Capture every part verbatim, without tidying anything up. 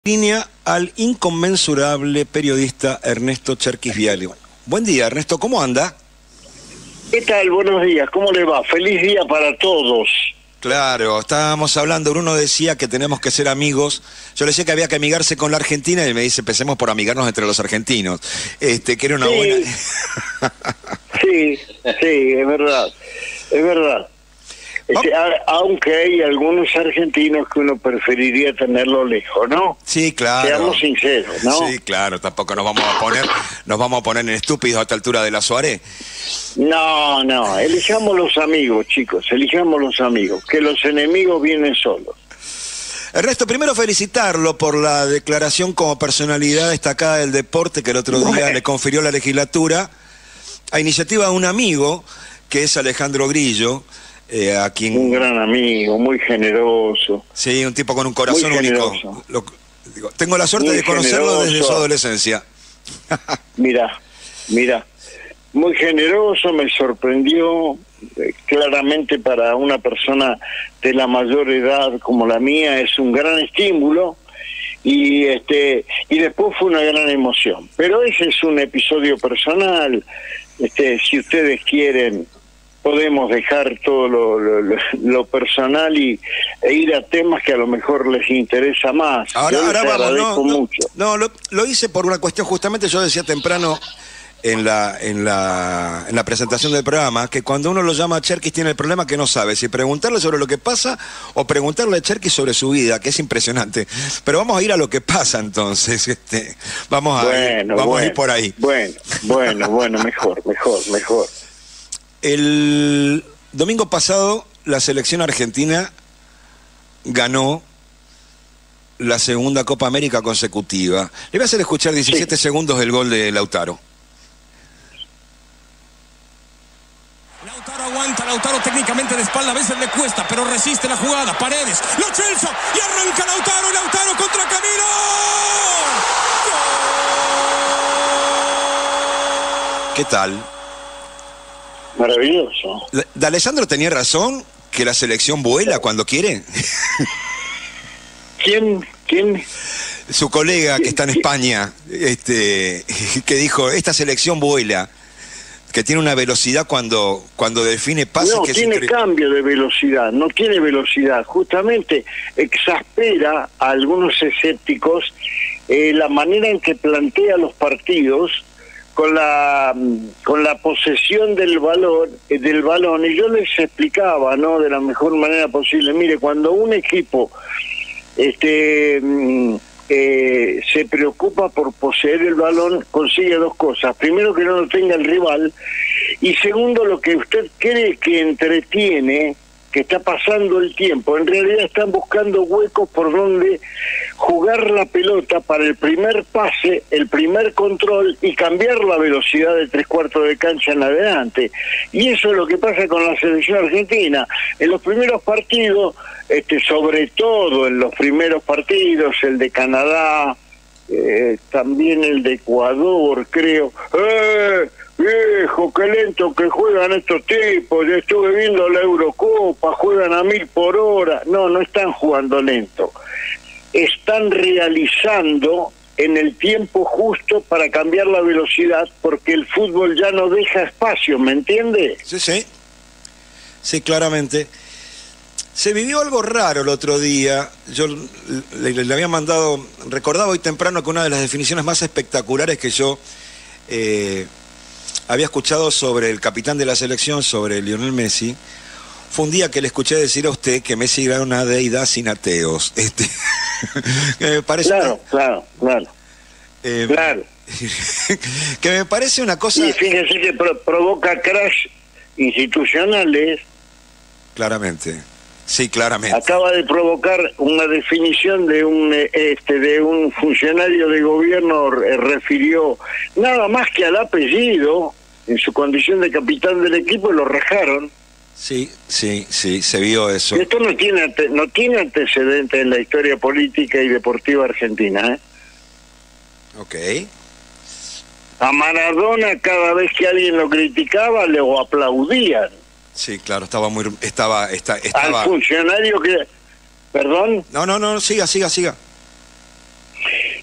Línea al inconmensurable periodista Ernesto Cherkis Viale. Buen día, Ernesto, ¿cómo anda? ¿Qué tal? Buenos días, ¿cómo le va? Feliz día para todos. Claro, estábamos hablando, Bruno decía que tenemos que ser amigos. Yo le decía que había que amigarse con la Argentina y él me dice, empecemos por amigarnos entre los argentinos. Este, que era una sí. buena... sí, sí, es verdad, es verdad. Este, a, aunque hay algunos argentinos que uno preferiría tenerlo lejos, ¿no? Sí, claro. Seamos sinceros, ¿no? Sí, claro, tampoco nos vamos a poner, nos vamos a poner en estúpidos a esta altura de la Suárez. No, no, elijamos los amigos, chicos, elijamos los amigos, que los enemigos vienen solos. Ernesto, primero felicitarlo por la declaración como personalidad destacada del deporte que el otro día bueno. le confirió la legislatura a iniciativa de un amigo que es Alejandro Grillo. Eh, a quien... Un gran amigo, muy generoso. Sí, un tipo con un corazón único. Lo, digo, tengo la suerte muy de conocerlo generoso. Desde su adolescencia. Mira, mira, muy generoso, me sorprendió, eh, claramente para una persona de la mayor edad como la mía es un gran estímulo y este y después fue una gran emoción. Pero ese es un episodio personal, este, si ustedes quieren podemos dejar todo lo, lo, lo personal y e ir a temas que a lo mejor les interesa más. Ahora, yo ahora vamos, no, mucho. no, no lo, lo hice por una cuestión, justamente yo decía temprano en la, en la, en la presentación del programa, que cuando uno lo llama a Cherkis tiene el problema que no sabe si preguntarle sobre lo que pasa o preguntarle a Cherkis sobre su vida, que es impresionante. Pero vamos a ir a lo que pasa entonces, este, vamos a, bueno, ir, vamos bueno, a ir por ahí. Bueno, bueno, bueno, mejor, mejor, mejor. El domingo pasado la selección argentina ganó la segunda Copa América consecutiva. Le voy a hacer escuchar diecisiete sí. segundos del gol de Lautaro. Lautaro aguanta, Lautaro técnicamente de espalda, a veces le cuesta, pero resiste la jugada. Paredes, Lo Celso, y arranca Lautaro, Lautaro contra Camilo. ¡Gol! ¿Qué tal? Maravilloso. ¿D'Alessandro tenía razón que la selección vuela cuando quiere? ¿Quién? ¿Quién? Su colega que está en España, este, que dijo, esta selección vuela, que tiene una velocidad cuando, cuando define pases. No, que tiene entre... cambio de velocidad, no tiene velocidad. Justamente exaspera a algunos escépticos eh, la manera en que plantea los partidos con la con la posesión del balón eh, del balón y yo les explicaba, ¿no?, de la mejor manera posible. Mire, cuando un equipo este eh, se preocupa por poseer el balón, consigue dos cosas: primero, que no lo tenga el rival, y segundo, lo que usted cree que entretiene, que está pasando el tiempo, en realidad están buscando huecos por donde jugar la pelota para el primer pase, el primer control y cambiar la velocidad de tres cuartos de cancha en adelante. Y eso es lo que pasa con la selección argentina. En los primeros partidos, este, sobre todo en los primeros partidos, el de Canadá, eh, también el de Ecuador, creo, ¡eh! Viejo, qué lento que juegan estos tipos, yo estuve viendo la Eurocopa, juegan a mil por hora. No, no están jugando lento. Están realizando en el tiempo justo para cambiar la velocidad, porque el fútbol ya no deja espacio, ¿me entiende? Sí, sí. Sí, claramente. Se vivió algo raro el otro día. Yo le, le, le había mandado, recordaba hoy temprano que una de las definiciones más espectaculares que yo... Eh, había escuchado sobre el capitán de la selección, sobre Lionel Messi, fue un día que le escuché decir a usted que Messi era una deidad sin ateos. Este, que me parece claro, una, claro, claro. Eh, claro. Que me parece una cosa... Y fíjese que pro provoca crash institucionales. Claramente, sí, claramente. Acaba de provocar una definición de un este de un funcionario de gobierno, refirió nada más que al apellido en su condición de capitán del equipo y lo rajaron. Sí, sí, sí, se vio eso. Esto no tiene no tiene antecedentes en la historia política y deportiva argentina, ¿eh? Ok. A Maradona, cada vez que alguien lo criticaba, le aplaudían. Sí, claro, estaba muy... estaba, está, estaba... Al funcionario que... ¿Perdón? No, no, no, siga, siga, siga.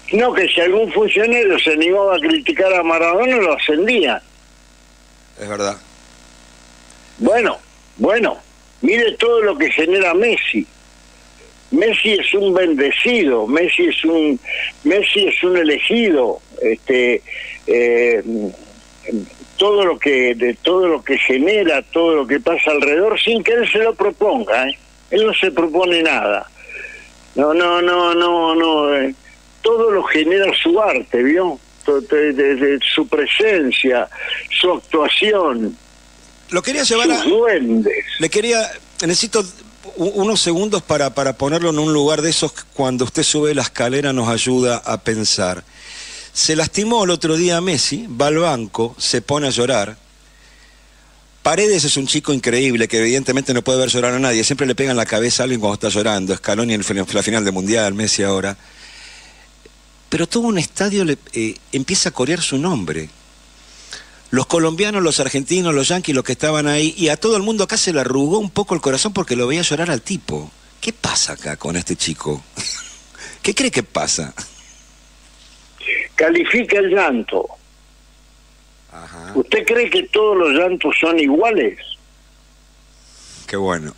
No, que si algún funcionario se animaba a criticar a Maradona, lo ascendía. Es verdad. Bueno, bueno, mire todo lo que genera Messi. Messi es un bendecido, Messi es un Messi es un elegido, este eh, todo lo que de todo lo que genera, todo lo que pasa alrededor, sin que él se lo proponga, ¿eh? Él no se propone nada. No, no, no, no, no. Eh, todo lo genera su arte, ¿vio? De, de, de su presencia, su actuación. Lo quería llevar a... sus duendes. Le quería... Necesito unos segundos para, para ponerlo en un lugar de esos cuando usted sube la escalera nos ayuda a pensar. Se lastimó el otro día Messi, va al banco, se pone a llorar. Paredes es un chico increíble que evidentemente no puede ver llorar a nadie. Siempre le pega en la cabeza a alguien cuando está llorando. Scaloni en la final del Mundial, Messi ahora. Pero todo un estadio le, eh, empieza a corear su nombre. Los colombianos, los argentinos, los yanquis, los que estaban ahí, y a todo el mundo acá se le arrugó un poco el corazón porque lo veía llorar al tipo. ¿Qué pasa acá con este chico? ¿Qué cree que pasa? Califica el llanto. Ajá. ¿Usted cree que todos los llantos son iguales? Qué bueno.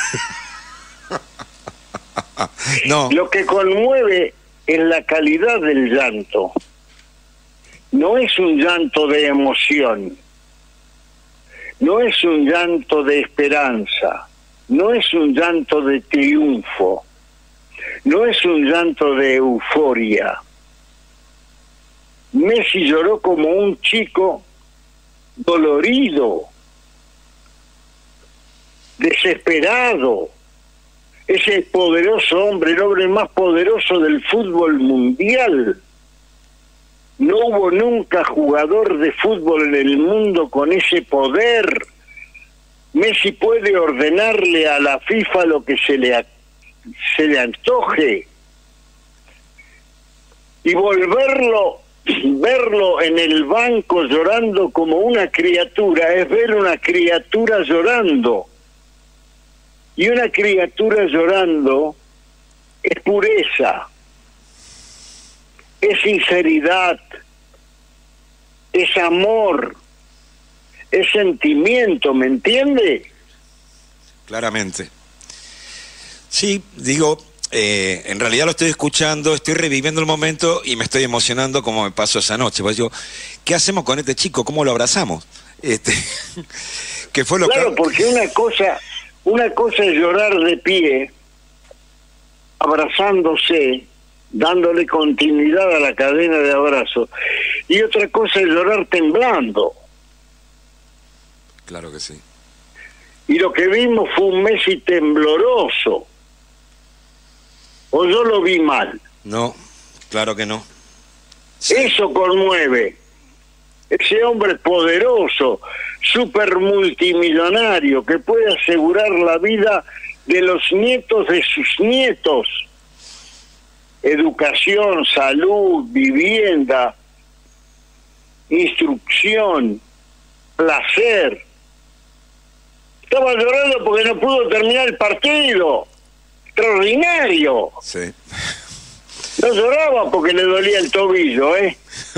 No. Lo que conmueve es la calidad del llanto. No es un llanto de emoción, no es un llanto de esperanza, no es un llanto de triunfo, no es un llanto de euforia. Messi lloró como un chico dolorido, desesperado. Ese poderoso hombre, el hombre más poderoso del fútbol mundial. No hubo nunca jugador de fútbol en el mundo con ese poder. Messi puede ordenarle a la FIFA lo que se le, se le antoje. Y volverlo, verlo en el banco llorando como una criatura, es ver una criatura llorando. Y una criatura llorando es pureza. Es sinceridad, es amor, es sentimiento, ¿me entiende? Claramente. Sí, digo, eh, en realidad lo estoy escuchando, estoy reviviendo el momento y me estoy emocionando como me pasó esa noche. Pues digo, ¿qué hacemos con este chico? ¿Cómo lo abrazamos? Este, que fue lo claro, que... porque una cosa, una cosa es llorar de pie, abrazándose, dándole continuidad a la cadena de abrazos, y otra cosa es llorar temblando. Claro que sí. Y lo que vimos fue un Messi tembloroso. ¿O yo lo vi mal? No, claro que no. Sí. Eso conmueve. Ese hombre poderoso, súper multimillonario, que puede asegurar la vida de los nietos de sus nietos. Educación, salud, vivienda, instrucción, placer. Estaba llorando porque no pudo terminar el partido. Extraordinario. Sí. No lloraba porque le dolía el tobillo, ¿eh?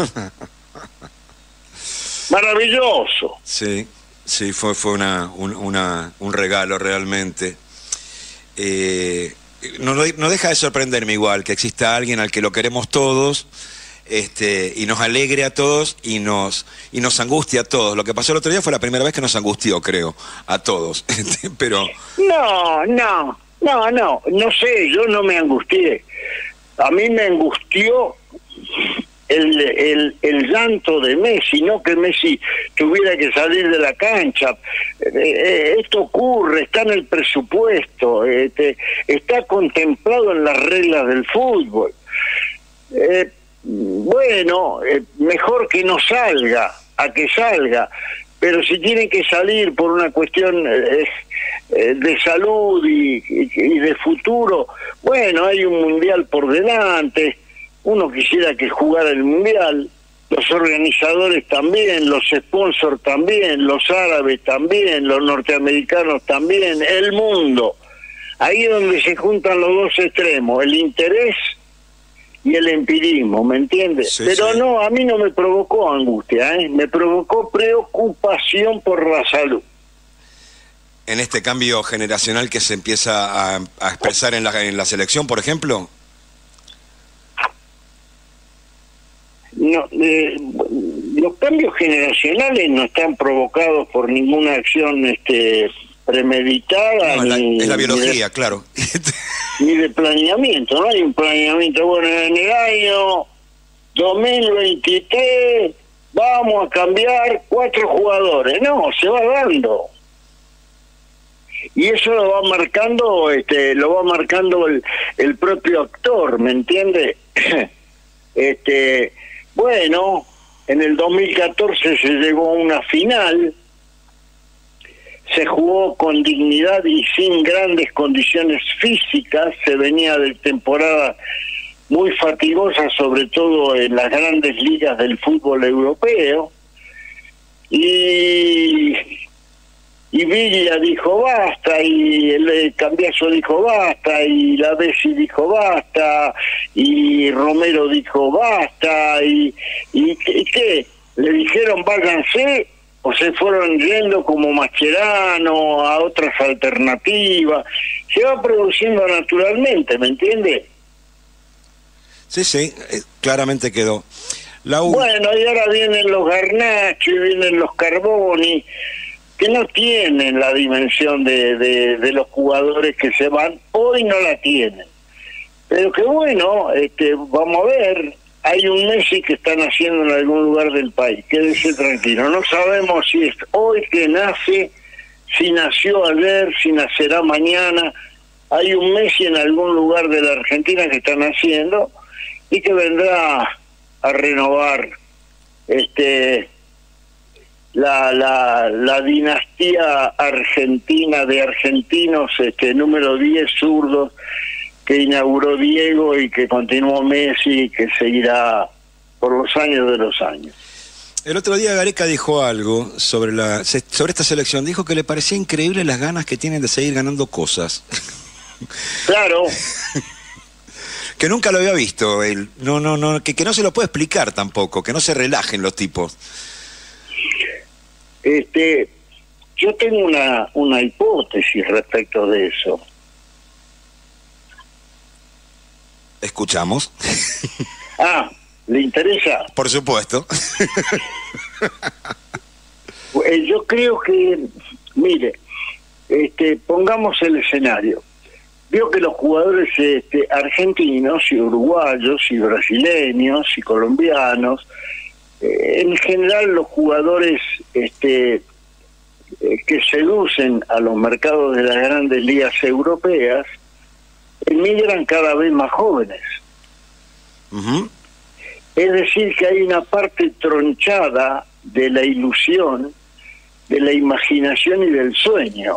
Maravilloso. Sí, sí, fue, fue una, un, una, un regalo realmente. Eh... No, no deja de sorprenderme igual que exista alguien al que lo queremos todos, este, y nos alegre a todos y nos y nos angustia a todos. Lo que pasó el otro día fue la primera vez que nos angustió, creo, a todos. Pero no, no, no, no, no sé, yo no me angustié. A mí me angustió el, el, el llanto de Messi, no que Messi tuviera que salir de la cancha. Eh, esto ocurre, está en el presupuesto, este, está contemplado en las reglas del fútbol. Eh, bueno, eh, mejor que no salga, a que salga, pero si tiene que salir por una cuestión eh, eh, de salud y, y, y de futuro, bueno, hay un mundial por delante. Uno quisiera que jugara el mundial, los organizadores también, los sponsors también, los árabes también, los norteamericanos también, el mundo. Ahí es donde se juntan los dos extremos, el interés y el empirismo, ¿me entiendes? Sí, Pero sí. no, a mí no me provocó angustia, ¿eh? Me provocó preocupación por la salud. En este cambio generacional que se empieza a, a expresar en la, en la selección, por ejemplo. No, eh, los cambios generacionales no están provocados por ninguna acción este, premeditada, No, es, la, ni, es la ni biología, de, claro. ni de planeamiento. No hay un planeamiento. Bueno, en el año dos mil veintitrés vamos a cambiar cuatro jugadores. No, se va dando. Y eso lo va marcando, este, lo va marcando el, el propio actor, ¿me entiende? este, bueno, en el dos mil catorce se llegó a una final, se jugó con dignidad y sin grandes condiciones físicas, se venía de temporada muy fatigosa, sobre todo en las grandes ligas del fútbol europeo, y... Y Villa dijo basta, y el Cambiaso dijo basta, y la Bessi dijo basta, y Romero dijo basta, y, y, y ¿qué? ¿Le dijeron váyanse? ¿O se fueron yendo como Mascherano a otras alternativas? Se va produciendo naturalmente, ¿me entiende? Sí, sí, eh, claramente quedó. La U... Bueno, y ahora vienen los Garnacho y vienen los Carboni, que no tienen la dimensión de, de, de los jugadores que se van, hoy no la tienen. Pero que bueno, este, vamos a ver, hay un Messi que está naciendo en algún lugar del país, quédese tranquilo, no sabemos si es hoy que nace, si nació ayer, si nacerá mañana, hay un Messi en algún lugar de la Argentina que está naciendo y que vendrá a renovar este La, la, la dinastía argentina de argentinos, este número diez zurdos que inauguró Diego y que continuó Messi y que seguirá por los años de los años. El otro día Gareca dijo algo sobre la sobre esta selección, dijo que le parecía increíble las ganas que tienen de seguir ganando cosas. Claro. Que nunca lo había visto él. No, no, no, que, que no se lo puede explicar tampoco, que no se relajen los tipos. Este, yo tengo una, una hipótesis respecto de eso. ¿Escuchamos? Ah, ¿le interesa? Por supuesto. Eh, yo creo que, mire, este, pongamos el escenario. Veo que los jugadores este, argentinos y uruguayos y brasileños y colombianos, en general los jugadores este, eh, que seducen a los mercados de las grandes ligas europeas emigran cada vez más jóvenes. Uh-huh. Es decir, que hay una parte tronchada de la ilusión, de la imaginación y del sueño.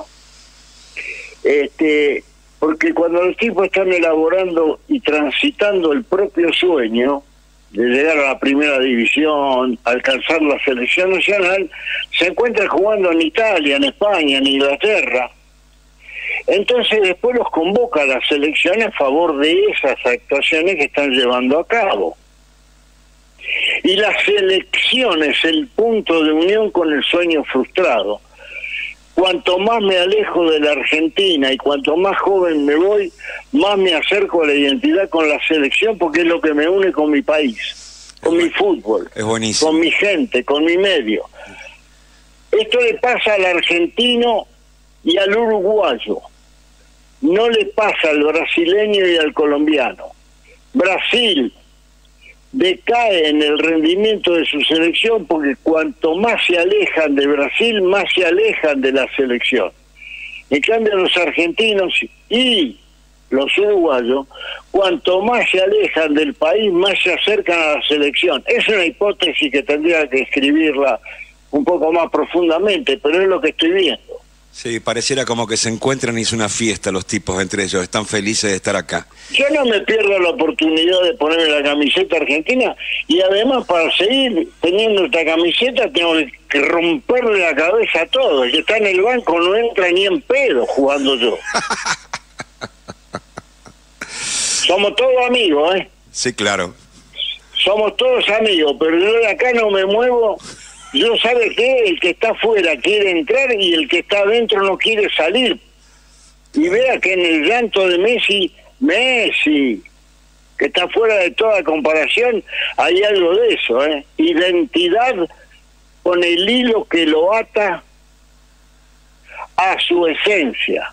Este, porque cuando los tipos están elaborando y transitando el propio sueño de llegar a la primera división, alcanzar la selección nacional, se encuentran jugando en Italia, en España, en Inglaterra. Entonces después los convoca a la selección a favor de esas actuaciones que están llevando a cabo. Y la selección es el punto de unión con el sueño frustrado. Cuanto más me alejo de la Argentina y cuanto más joven me voy, más me acerco a la identidad con la selección, porque es lo que me une con mi país, con mi fútbol, es buenísimo, con mi gente, con mi medio. Esto le pasa al argentino y al uruguayo, no le pasa al brasileño y al colombiano. Brasil decae en el rendimiento de su selección porque cuanto más se alejan de Brasil, más se alejan de la selección. En cambio, los argentinos y los uruguayos, cuanto más se alejan del país, más se acercan a la selección. Es una hipótesis que tendría que escribirla un poco más profundamente, pero es lo que estoy viendo. Sí, pareciera como que se encuentran y es una fiesta los tipos entre ellos, están felices de estar acá. Yo no me pierdo la oportunidad de ponerme la camiseta argentina y además para seguir teniendo esta camiseta tengo que romperle la cabeza a todos. El que está en el banco no entra ni en pedo jugando yo. Somos todos amigos, ¿eh? Sí, claro. Somos todos amigos, pero yo de acá no me muevo. Yo, ¿sabe qué? El que está afuera quiere entrar y el que está adentro no quiere salir. Y vea que en el llanto de Messi, Messi, que está fuera de toda comparación, hay algo de eso, ¿eh? Identidad con el hilo que lo ata a su esencia.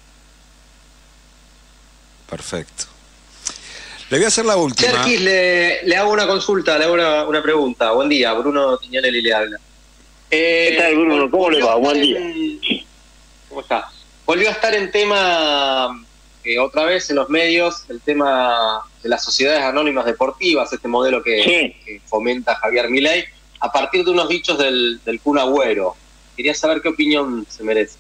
Perfecto. Le voy a hacer la última. Cherkis, le, le hago una consulta, le hago una, una pregunta. Buen día, Bruno Tignanelli le habla. Eh, ¿Qué tal, Bruno? ¿Cómo le va? Buen día. En, ¿Cómo está? Volvió a estar en tema, eh, otra vez en los medios, el tema de las sociedades anónimas deportivas, este modelo que, sí. que fomenta Javier Milei, a partir de unos dichos del, del Kun Agüero. Quería saber qué opinión se merece.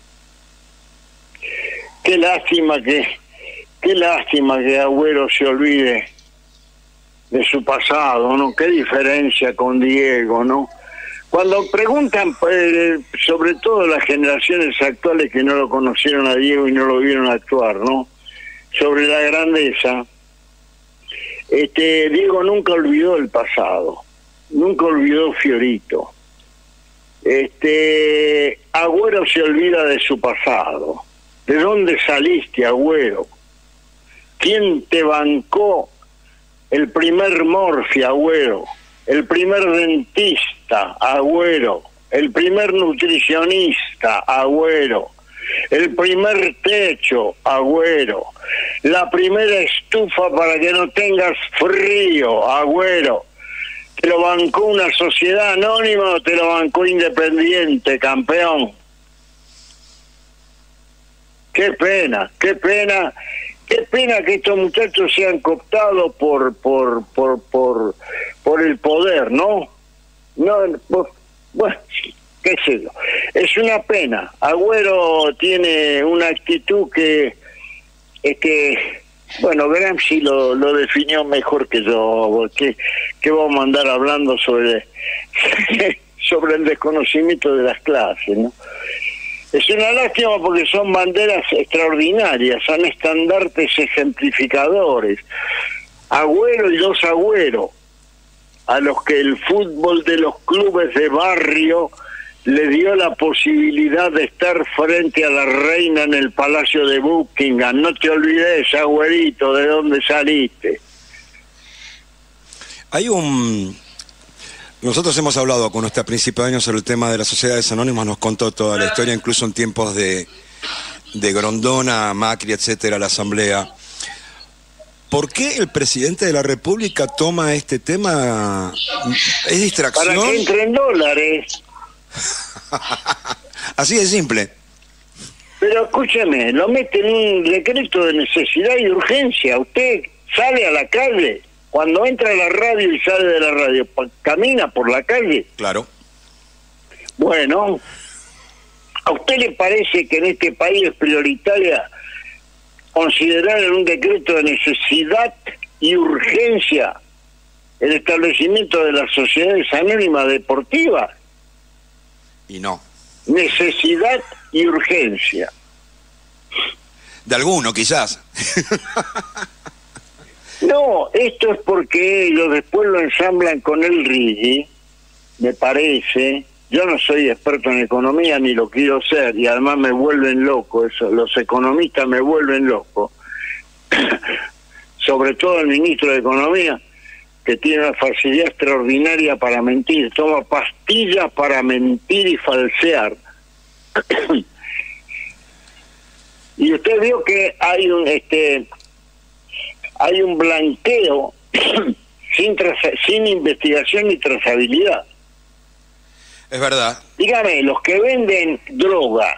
Qué lástima que, qué lástima que Agüero se olvide de su pasado, ¿no? Qué diferencia con Diego, ¿no? Cuando preguntan, eh, sobre todo las generaciones actuales que no lo conocieron a Diego y no lo vieron actuar, ¿no? Sobre la grandeza, este Diego nunca olvidó el pasado, nunca olvidó Fiorito. Este Agüero se olvida de su pasado. ¿De dónde saliste, Agüero? ¿Quién te bancó el primer morfi, Agüero? El primer dentista, Agüero. El primer nutricionista, Agüero. El primer techo, Agüero. La primera estufa para que no tengas frío, Agüero. ¿Te lo bancó una sociedad anónima o te lo bancó Independiente, campeón? Qué pena, qué pena. Qué pena que estos muchachos sean cooptados por por por por por el poder, ¿no? No, pues, bueno, qué sé yo. Es una pena. Agüero tiene una actitud que es que, bueno, Gramsci lo, lo definió mejor que yo. Que, que vamos a andar hablando sobre sobre el desconocimiento de las clases, ¿no? Es una lástima porque son banderas extraordinarias, son estandartes ejemplificadores. Agüero y los Agüero, a los que el fútbol de los clubes de barrio le dio la posibilidad de estar frente a la reina en el Palacio de Buckingham. No te olvides, Agüerito, de dónde saliste. Hay un... Nosotros hemos hablado con nuestra principio de año sobre el tema de las sociedades anónimas, nos contó toda la historia, incluso en tiempos de, de Grondona, Macri, etcétera, la Asamblea. ¿Por qué el presidente de la República toma este tema? ¿Es distracción? Para que entren dólares. Así de simple. Pero escúcheme, lo mete en un decreto de necesidad y urgencia. Usted sale a la calle. Cuando entra a la radio y sale de la radio, ¿camina por la calle? Claro. Bueno, ¿a usted le parece que en este país es prioritaria considerar en un decreto de necesidad y urgencia el establecimiento de las sociedades anónimas deportivas? Y no. Necesidad y urgencia. De alguno, quizás. No, esto es porque ellos después lo ensamblan con el Riggi, me parece. Yo no soy experto en economía ni lo quiero ser, y además me vuelven loco eso, los economistas me vuelven loco. Sobre todo el ministro de Economía, que tiene una facilidad extraordinaria para mentir, toma pastillas para mentir y falsear. Y usted vio que hay un este hay un blanqueo sin traza- sin investigación ni trazabilidad. Es verdad. Dígame, los que venden droga,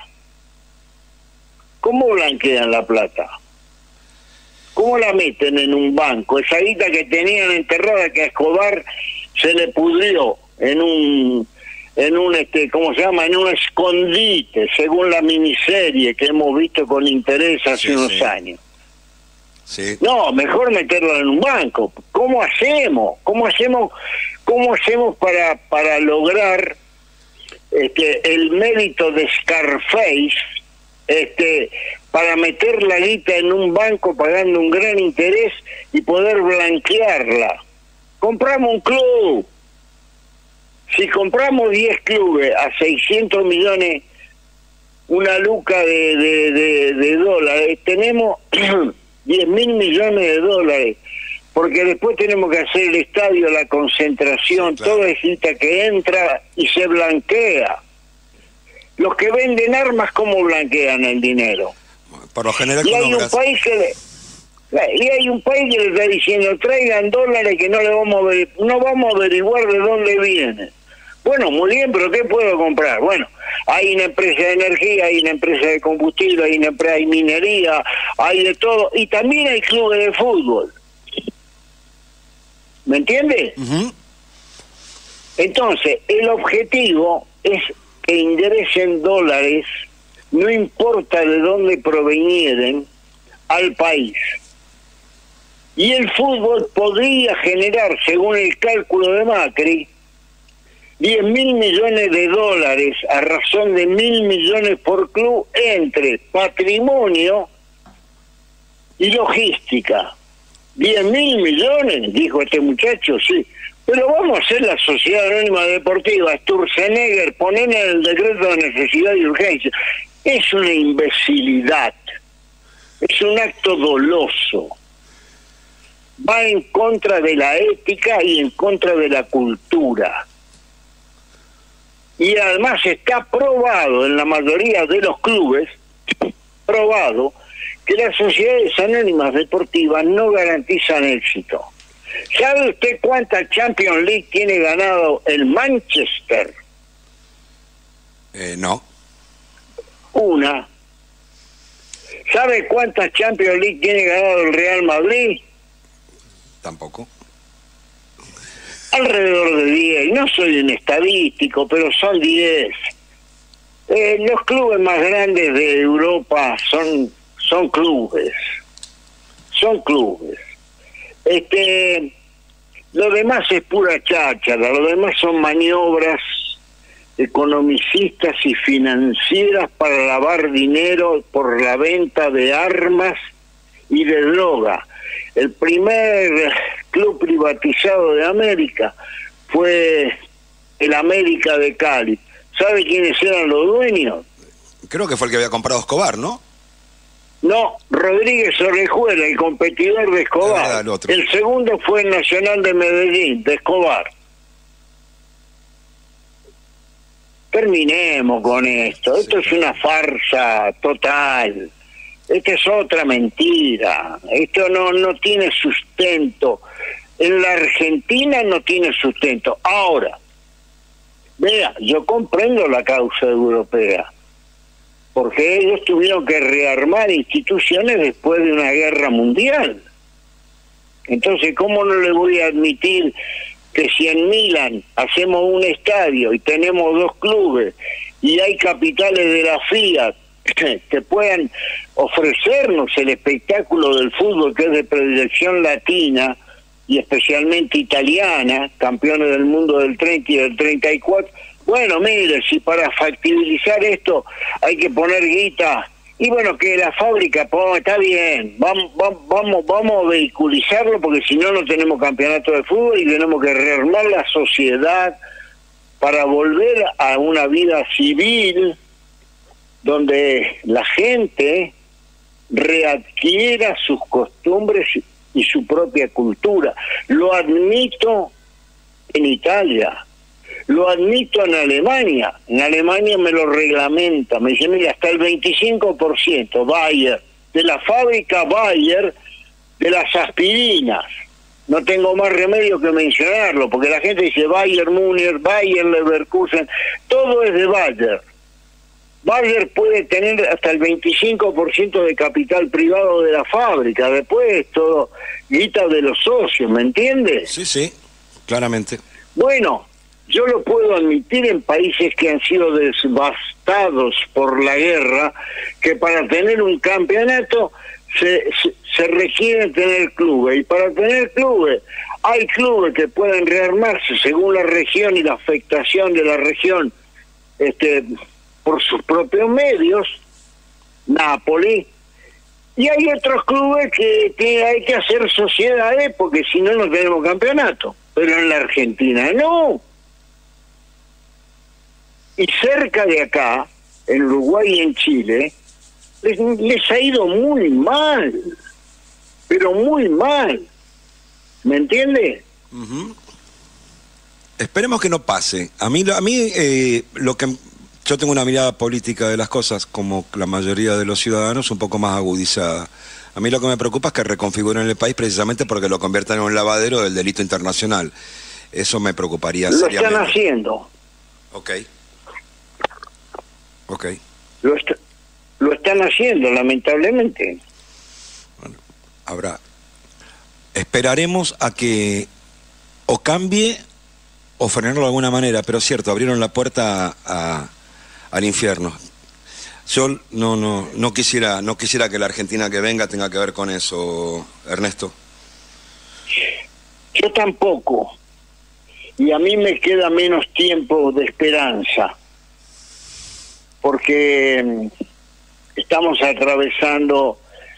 ¿cómo blanquean la plata? ¿Cómo la meten en un banco? Esa guita que tenían enterrada que a Escobar se le pudrió en un en un este ¿cómo se llama? En un escondite, según la miniserie que hemos visto con interés hace Sí, unos sí. años. Sí. No, mejor meterlo en un banco. ¿Cómo hacemos? ¿Cómo hacemos? ¿Cómo hacemos para para lograr este el mérito de Scarface, este para meter la guita en un banco pagando un gran interés y poder blanquearla? compramos un club. Si compramos diez clubes a seiscientos millones, una luca de, de, de, de dólares, tenemos diez mil millones de dólares, porque después tenemos que hacer el estadio, la concentración, sí, claro. Toda esa que entra y se blanquea. Los que venden armas, ¿cómo blanquean el dinero? Por lo general, y hay un país que le, y hay un país que le está diciendo, traigan dólares que no le vamos a ver, no vamos a averiguar de dónde vienen. Bueno, muy bien, pero ¿qué puedo comprar? Bueno, hay una empresa de energía, hay una empresa de combustible, hay una empresa de minería, hay de todo, y también hay clubes de fútbol. ¿Me entiendes? Uh-huh. Entonces, el objetivo es que ingresen dólares, no importa de dónde provenieren, al país. Y el fútbol podría generar, según el cálculo de Macri, diez mil millones de dólares a razón de mil millones por club entre patrimonio y logística. diez mil millones, dijo este muchacho, sí. Pero vamos a hacer la Sociedad Anónima Deportiva, Sturzenegger, poner en el decreto de necesidad y urgencia. Es una imbecilidad, es un acto doloso. Va en contra de la ética y en contra de la cultura. Y además está probado en la mayoría de los clubes, probado, que las sociedades anónimas deportivas no garantizan éxito. ¿Sabe usted cuánta Champions League tiene ganado el Manchester? Eh, no. Una. ¿Sabe cuántas Champions League tiene ganado el Real Madrid? Tampoco. Alrededor de diez. No soy un estadístico, pero son diez. Eh, los clubes más grandes de Europa son, son clubes. Son clubes. Este, lo demás es pura cháchara, lo demás son maniobras economicistas y financieras para lavar dinero por la venta de armas y de droga. El primer club privatizado de América fue el América de Cali. ¿Sabe quiénes eran los dueños? Creo que fue el que había comprado Escobar, ¿no? No, Rodríguez Orejuela, el competidor de Escobar. Verdad, el, otro. El segundo fue el Nacional de Medellín, de Escobar. Terminemos con esto. Esto sí, es una farsa total. Esta es otra mentira. Esto no, no tiene sustento. En la Argentina no tiene sustento. Ahora, vea, yo comprendo la causa europea, porque ellos tuvieron que rearmar instituciones después de una guerra mundial. Entonces, ¿cómo no le voy a admitir que si en Milán hacemos un estadio y tenemos dos clubes y hay capitales de la Fiat que puedan ofrecernos el espectáculo del fútbol, que es de predilección latina y especialmente italiana, campeones del mundo del treinta y del treinta y cuatro? Bueno, mire, si para factibilizar esto hay que poner guita, y bueno, que la fábrica, pues, está bien, vamos, vamos, vamos, vamos a vehiculizarlo, porque si no, no tenemos campeonato de fútbol y tenemos que rearmar la sociedad para volver a una vida civil donde la gente readquiera sus costumbres y su propia cultura. Lo admito en Italia. Lo admito en Alemania. En Alemania me lo reglamenta. Me dice, mira, hasta el veinticinco por ciento Bayer, de la fábrica Bayer, de las aspirinas. No tengo más remedio que mencionarlo, porque la gente dice Bayer Múnich, Bayer Leverkusen, todo es de Bayer. Bayer puede tener hasta el veinticinco por ciento de capital privado de la fábrica. Después es todo guita de los socios, ¿me entiendes? Sí, sí, claramente. Bueno, yo lo puedo admitir en países que han sido devastados por la guerra, que para tener un campeonato se, se, se requiere tener clubes. Y para tener clubes, hay clubes que pueden rearmarse según la región y la afectación de la región, este, por sus propios medios, Nápoles. Y hay otros clubes que, que hay que hacer sociedades, porque si no, no tenemos campeonato. pero en la Argentina no. Y cerca de acá, en Uruguay y en Chile, les, les ha ido muy mal, pero muy mal. ¿Me entiende? Uh-huh. Esperemos que no pase. A mí, a mí eh, lo que yo tengo una mirada política de las cosas, como la mayoría de los ciudadanos, un poco más agudizada. A mí lo que me preocupa es que reconfiguren el país precisamente porque lo conviertan en un lavadero del delito internacional. Eso me preocuparía Lo seriamente. están haciendo. Ok. Ok. Lo, est lo están haciendo, lamentablemente. Bueno, habrá. Esperaremos a que o cambie o frenarlo de alguna manera, pero es cierto, abrieron la puerta a, a, al infierno. Yo no, no, no quisiera, no quisiera que la Argentina que venga tenga que ver con eso, Ernesto. Yo tampoco. Y a mí me queda menos tiempo de esperanza, porque estamos atravesando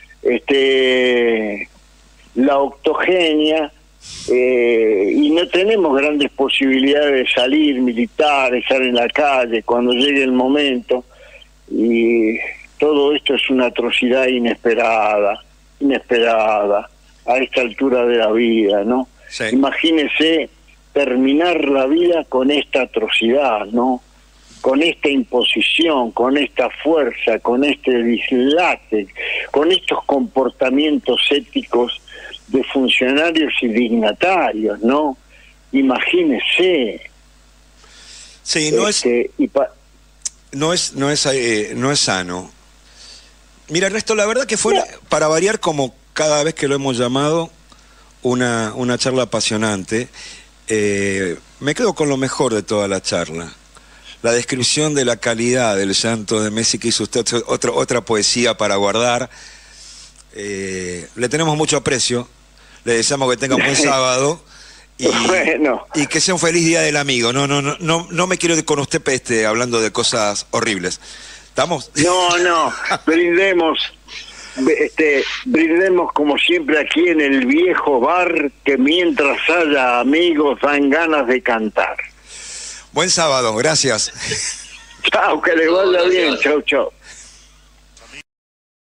este la octogenia eh, y no tenemos grandes posibilidades de salir militar, de estar en la calle cuando llegue el momento, y todo esto es una atrocidad inesperada, inesperada a esta altura de la vida, ¿no? Sí. Imagínese terminar la vida con esta atrocidad, ¿no? Con esta imposición, con esta fuerza, con este dislate, con estos comportamientos éticos de funcionarios y dignatarios, ¿no? Imagínese. Sí, no este, es, y pa no es, no es, eh, no es sano. Mira, Ernesto, la verdad que fue, no. para variar, como cada vez que lo hemos llamado, una, una charla apasionante. Eh, me quedo con lo mejor de toda la charla. La descripción de la calidad del llanto de Messi, que hizo usted otra, otra poesía para guardar. Eh, le tenemos mucho aprecio, le deseamos que tenga un buen sábado y, bueno. y que sea un feliz día del amigo. No, no, no, no, no me quiero ir con usted este, hablando de cosas horribles. ¿Estamos? No, no, brindemos, este, brindemos como siempre aquí en el viejo bar, que mientras haya amigos dan ganas de cantar. Buen sábado, gracias. Chao, que le vaya bien, chau, chau.